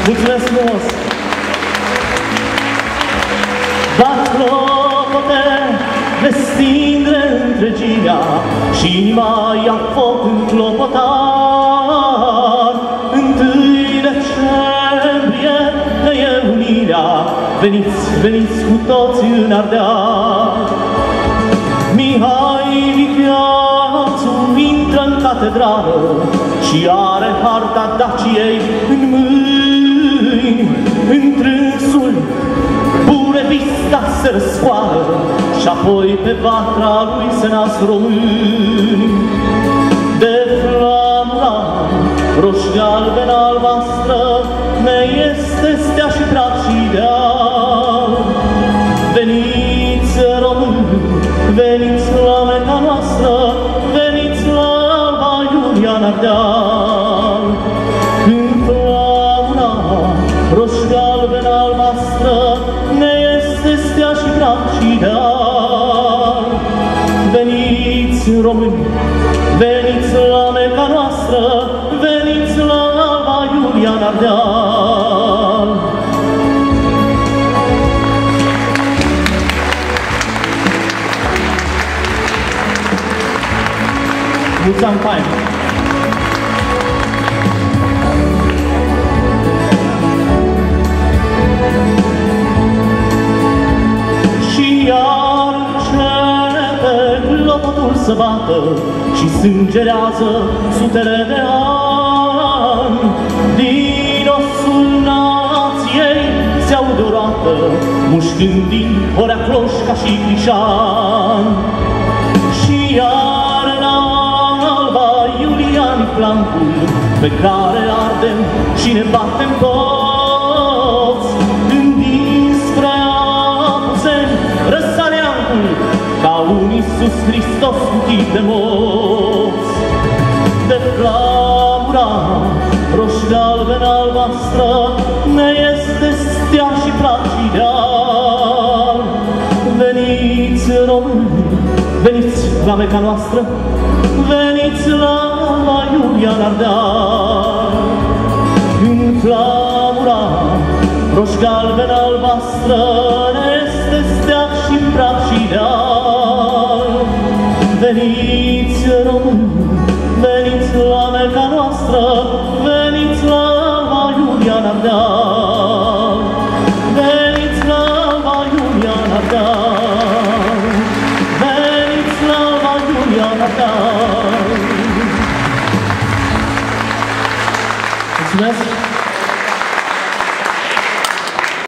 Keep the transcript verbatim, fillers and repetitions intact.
Mulțumesc frumos! Bat clopote, vestindre întregirea și inima ia foc în clopotar. Întâi decembrie ne e unirea, veniți, veniți cu toți în Ardeal. Mihai Viteațu intră în catedrală și are harta Daciei în mâini. Întrânsul Bunevista se răscoară și apoi pe vatra lui se nasc români. De flamura roșie, galbenă, albastră ne este stea și prag și ideal. Veniți români, veniți la meta noastră, veniți la Alba Iulia în Ardeal. Când flamura roșie, galbenă, albastră ne este stea și prag și ideal. Veniți români, veniți la meta noastră, veniți la Alba Iulia în Ardeal. Mulți ani fain! Și iar începe clopotul să bată și sângerează sutele de ani. Din osul nației se aude o roată, mușcând din Horea Cloșca și Crișan. Și iar în Alba Iulia în flancul pe care ardem și ne batem toți, gândind spre Apuseni, răsare ancul ca un Iisus Hristos cu chip de morți. De flamura roșie, galbenă, albastră ne este stea și prag și ideal. Veniți români, veniți la meca noastră, veniți la Alba Iulia în Ardeal. Când flamura roșie, galbenă, albastră ne este stea și prag și ideal. Veniți români, veniți la meca noastră, veniți la Alba Iulia în Ardeal. Veniți la Alba Iulia în Ardeal. Veniți la Alba Iulia în Ardeal. Mulțumesc!